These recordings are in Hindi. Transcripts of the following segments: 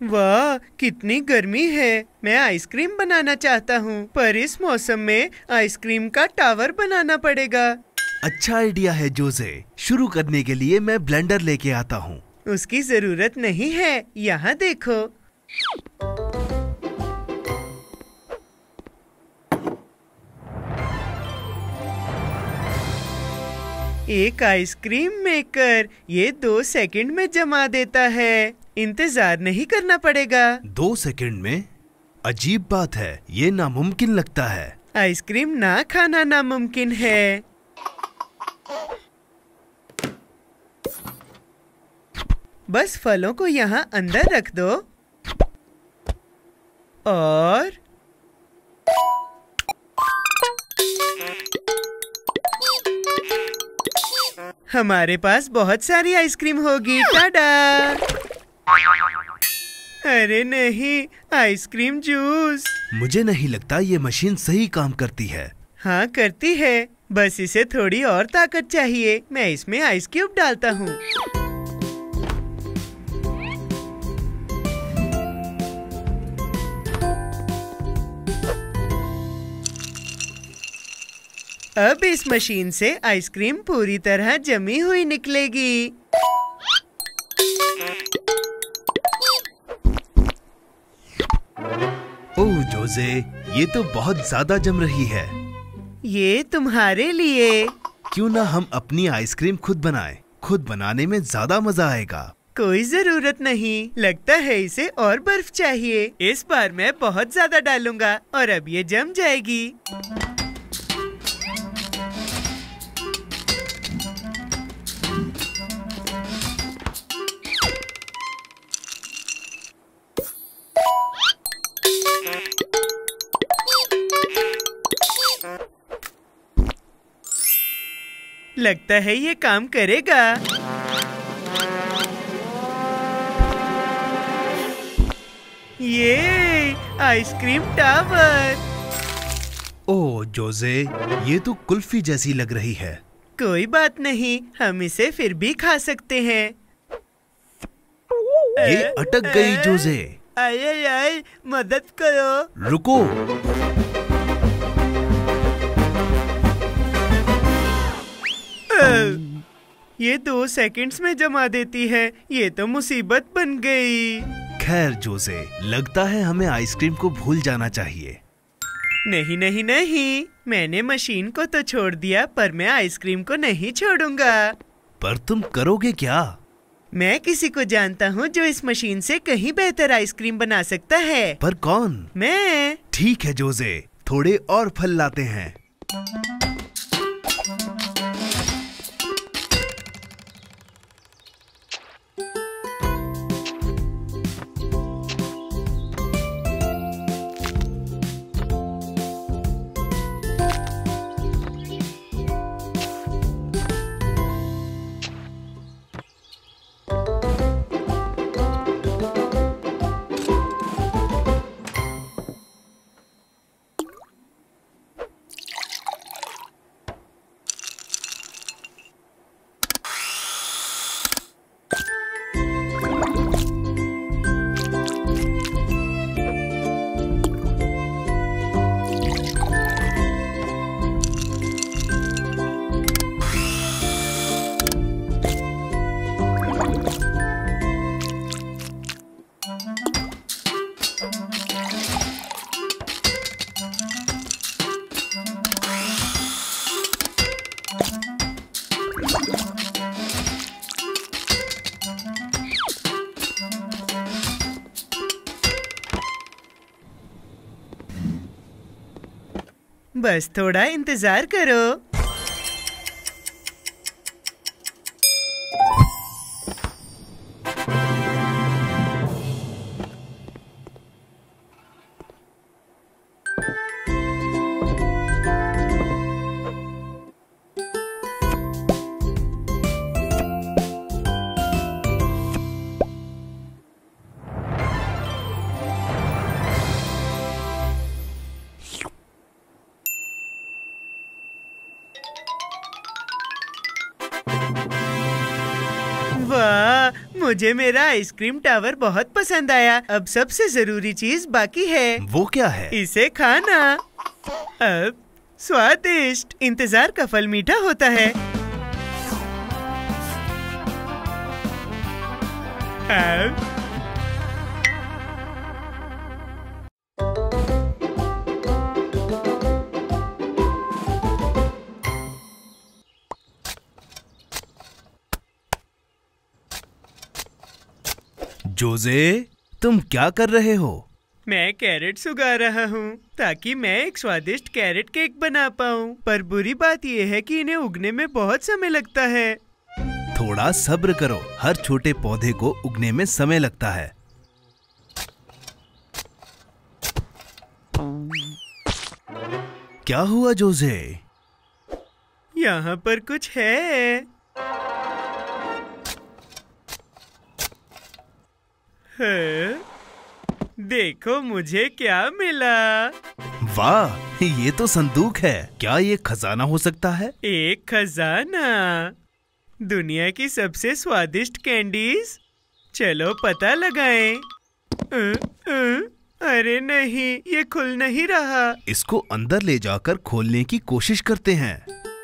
वाह, कितनी गर्मी है। मैं आइसक्रीम बनाना चाहता हूँ, पर इस मौसम में आइसक्रीम का टावर बनाना पड़ेगा। अच्छा आइडिया है जोसे। शुरू करने के लिए मैं ब्लेंडर लेके आता हूँ। उसकी जरूरत नहीं है, यहाँ देखो। एक आइसक्रीम मेकर, ये 2 सेकंड में जमा देता है। इंतजार नहीं करना पड़ेगा। 2 सेकंड में? अजीब बात है, ये नामुमकिन लगता है। आइसक्रीम ना खाना नामुमकिन है। बस फलों को यहाँ अंदर रख दो और हमारे पास बहुत सारी आइसक्रीम होगी। टाडा! अरे नहीं, आइसक्रीम जूस। मुझे नहीं लगता ये मशीन सही काम करती है। हाँ करती है, बस इसे थोड़ी और ताकत चाहिए। मैं इसमें आइस क्यूब डालता हूँ। अब इस मशीन से आइसक्रीम पूरी तरह जमी हुई निकलेगी। ओह जोसे, ये तो बहुत ज्यादा जम रही है। ये तुम्हारे लिए। क्यों ना हम अपनी आइसक्रीम खुद बनाएं? खुद बनाने में ज्यादा मजा आएगा। कोई जरूरत नहीं, लगता है इसे और बर्फ चाहिए। इस बार मैं बहुत ज्यादा डालूंगा और अब ये जम जाएगी। लगता है ये काम करेगा। ये आइसक्रीम टावर। ओह जोसे, ये तो कुल्फी जैसी लग रही है। कोई बात नहीं, हम इसे फिर भी खा सकते हैं। ये अटक गई जोसे। आए आए, मदद करो। रुको। ये 2 सेकंड्स में जमा देती है। ये तो मुसीबत बन गई। खैर जोसे, लगता है हमें आइसक्रीम को भूल जाना चाहिए। नहीं नहीं नहीं, मैंने मशीन को तो छोड़ दिया, पर मैं आइसक्रीम को नहीं छोड़ूंगा। पर तुम करोगे क्या? मैं किसी को जानता हूँ जो इस मशीन से कहीं बेहतर आइसक्रीम बना सकता है। पर कौन? मैं। ठीक है जोसे, थोड़े और फल लाते हैं। बस थोड़ा इंतजार करो। मुझे मेरा आइसक्रीम टावर बहुत पसंद आया। अब सबसे जरूरी चीज बाकी है। वो क्या है? इसे खाना। अब स्वादिष्ट। इंतजार का फल मीठा होता है। अब जोजे, तुम क्या कर रहे हो? मैं कैरेट्स उगा रहा हूँ ताकि मैं एक स्वादिष्ट कैरेट केक बना पाऊँ। पर बुरी बात यह है कि इन्हें उगने में बहुत समय लगता है। थोड़ा सब्र करो, हर छोटे पौधे को उगने में समय लगता है। क्या हुआ जोजे? यहाँ पर कुछ है। देखो मुझे क्या मिला। वाह, ये तो संदूक है। क्या ये खजाना हो सकता है? एक खजाना। दुनिया की सबसे स्वादिष्ट कैंडीज। चलो पता लगाएं। अरे नहीं, ये खुल नहीं रहा। इसको अंदर ले जाकर खोलने की कोशिश करते हैं।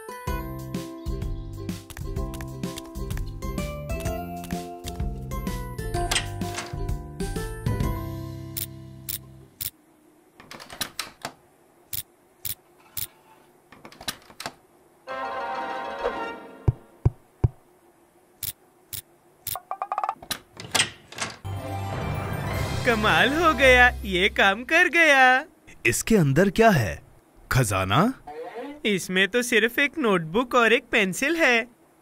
कमाल हो गया, ये काम कर गया। इसके अंदर क्या है? खजाना? इसमें तो सिर्फ एक नोटबुक और एक पेंसिल है।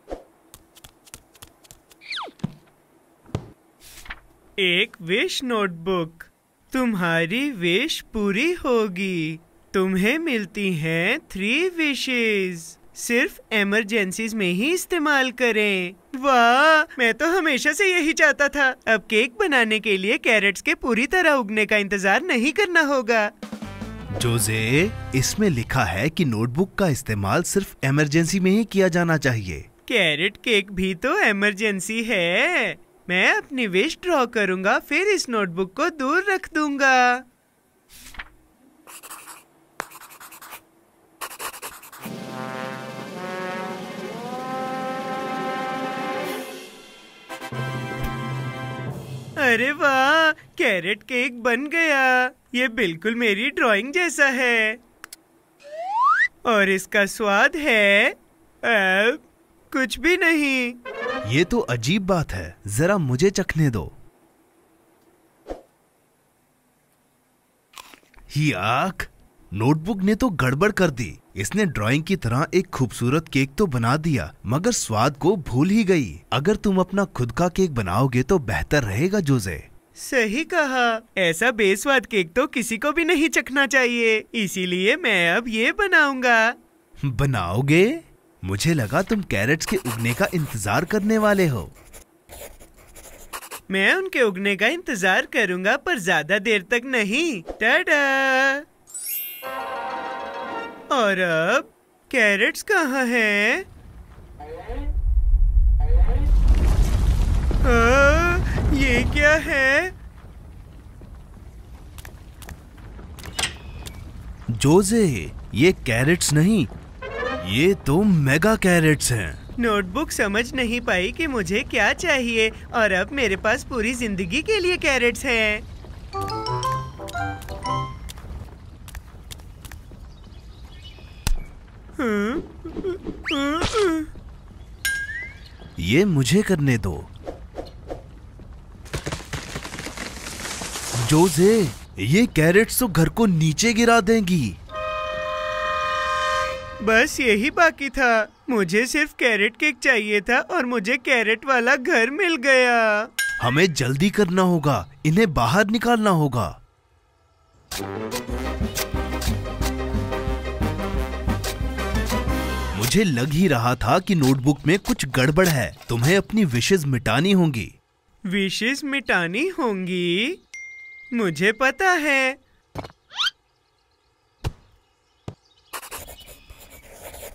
एक विश नोटबुक। तुम्हारी विश पूरी होगी। तुम्हें मिलती हैं 3 विशेस। सिर्फ इमरजेंसीज में ही इस्तेमाल करें। वाह, मैं तो हमेशा से यही चाहता था। अब केक बनाने के लिए कैरेट्स के पूरी तरह उगने का इंतजार नहीं करना होगा। जोजे, इसमें लिखा है कि नोटबुक का इस्तेमाल सिर्फ इमरजेंसी में ही किया जाना चाहिए। कैरेट केक भी तो इमरजेंसी है। मैं अपनी विश ड्रॉ करूंगा, फिर इस नोटबुक को दूर रख दूंगा। अरे वाह, कैरेट केक बन गया। ये बिल्कुल मेरी ड्राइंग जैसा है। और इसका स्वाद है कुछ भी नहीं। ये तो अजीब बात है, जरा मुझे चखने दो। याक, नोटबुक ने तो गड़बड़ कर दी। इसने ड्राइंग की तरह एक खूबसूरत केक तो बना दिया, मगर स्वाद को भूल ही गई। अगर तुम अपना खुद का केक बनाओगे तो बेहतर रहेगा जोजे। सही कहा। ऐसा बेस्वाद केक तो किसी को भी नहीं चखना चाहिए। इसीलिए मैं अब ये बनाऊंगा। बनाओगे? मुझे लगा तुम कैरेट्स के उगने का इंतजार करने वाले हो। मैं उनके उगने का इंतजार करूंगा, पर ज्यादा देर तक नहीं। टाडा। और अब कैरेट्स कहाँ हैं? ये क्या है? जोजे, ये कैरेट्स नहीं, ये तो मेगा कैरेट्स हैं। नोटबुक समझ नहीं पाई कि मुझे क्या चाहिए, और अब मेरे पास पूरी जिंदगी के लिए कैरेट्स हैं। ये मुझे करने दो। जोजे, ये कैरेट्स तो घर को नीचे गिरा देंगी। बस यही बाकी था। मुझे सिर्फ कैरेट केक चाहिए था और मुझे कैरेट वाला घर मिल गया। हमें जल्दी करना होगा, इन्हें बाहर निकालना होगा। मुझे लग ही रहा था कि नोटबुक में कुछ गड़बड़ है। तुम्हें अपनी विशेस मिटानी होंगी। विशेस मिटानी होंगी? मुझे पता है।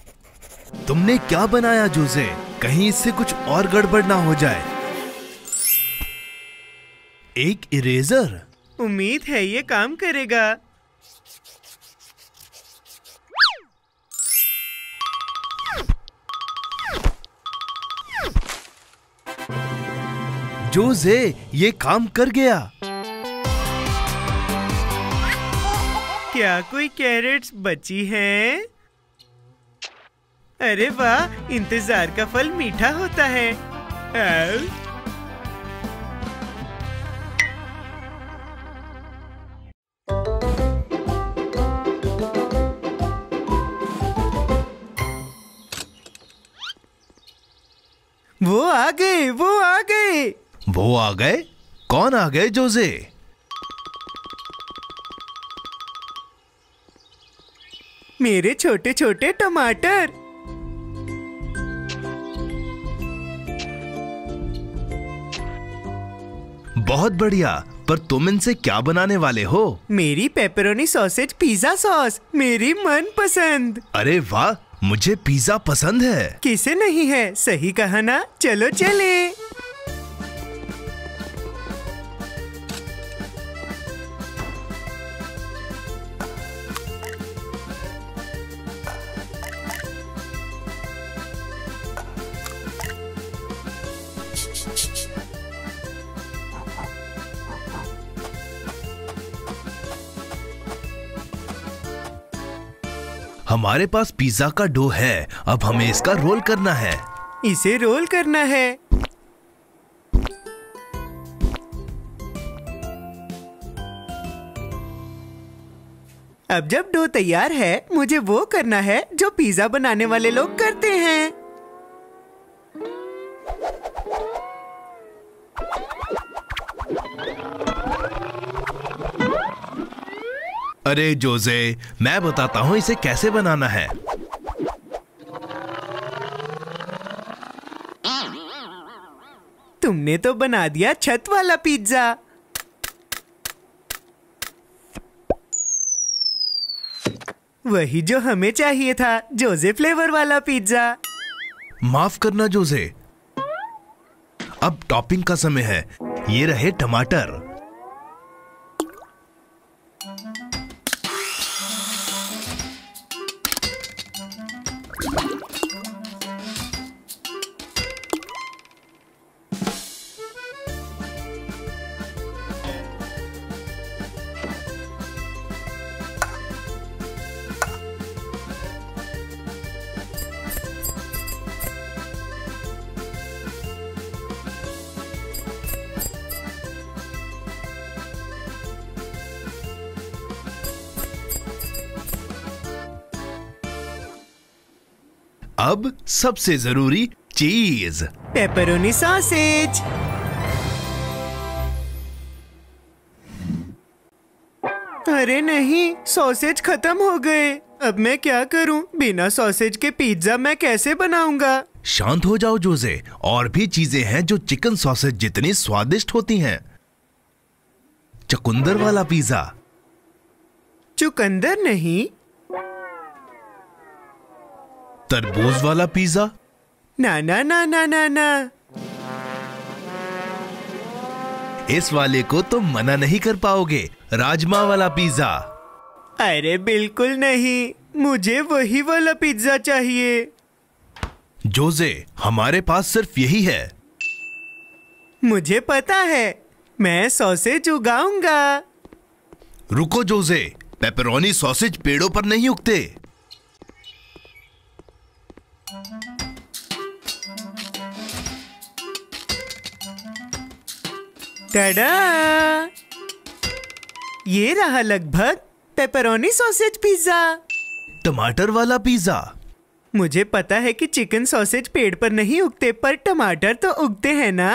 तुमने क्या बनाया जोजे? कहीं इससे कुछ और गड़बड़ ना हो जाए। एक इरेजर? उम्मीद है ये काम करेगा। जोसे, ये काम कर गया। क्या कोई कैरेट्स बची हैं? अरे वाह, इंतजार का फल मीठा होता है। वो आ गए, वो आ गए। वो आ गए? कौन आ गए जोसे? मेरे छोटे छोटे टमाटर। बहुत बढ़िया, पर तुम इनसे क्या बनाने वाले हो? मेरी पेपरोनी सॉसेज पिज्जा सॉस, मेरी मनपसंद। अरे वाह, मुझे पिज्जा पसंद है। किसे नहीं है, सही कहा ना? चलो चले। हमारे पास पिज्जा का डो है, अब हमें इसका रोल करना है। इसे रोल करना है। अब जब डो तैयार है, मुझे वो करना है जो पिज्जा बनाने वाले लोग करते हैं। अरे जोसे, मैं बताता हूँ इसे कैसे बनाना है। तुमने तो बना दिया छत वाला पिज्जा। वही जो हमें चाहिए था, जोसे फ्लेवर वाला पिज्जा। माफ करना जोसे, अब टॉपिंग का समय है। ये रहे टमाटर। अब सबसे जरूरी चीज, पेपरोनी सॉसेज। अरे नहीं, सॉसेज खत्म हो गए। अब मैं क्या करूं? बिना सॉसेज के पिज्जा मैं कैसे बनाऊंगा? शांत हो जाओ जोसे, और भी चीजें हैं जो चिकन सॉसेज जितनी स्वादिष्ट होती हैं। चुकंदर वाला पिज्जा। चुकंदर नहीं। तरबूज वाला पिज्जा। ना ना ना ना ना ना। इस वाले को तुम मना नहीं कर पाओगे, राजमा वाला पिज्जा। अरे बिल्कुल नहीं, मुझे वही वाला पिज्जा चाहिए। जोसे, हमारे पास सिर्फ यही है। मुझे पता है, मैं सॉसेज उगाऊंगा। रुको जोसे, पेपरोनी सॉसेज पेड़ों पर नहीं उगते। टाडा! ये रहा लगभग पेपरोनी सॉसेज पिज्जा। टमाटर वाला पिज्जा। मुझे पता है कि चिकन सॉसेज पेड़ पर नहीं उगते, पर टमाटर तो उगते हैं ना।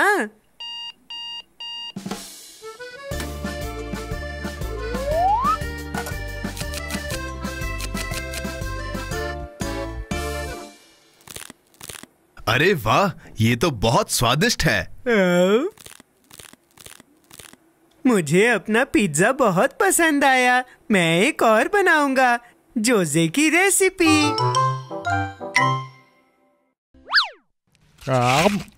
अरे वाह, ये तो बहुत स्वादिष्ट है। मुझे अपना पिज्जा बहुत पसंद आया। मैं एक और बनाऊंगा, जोसे की रेसिपी।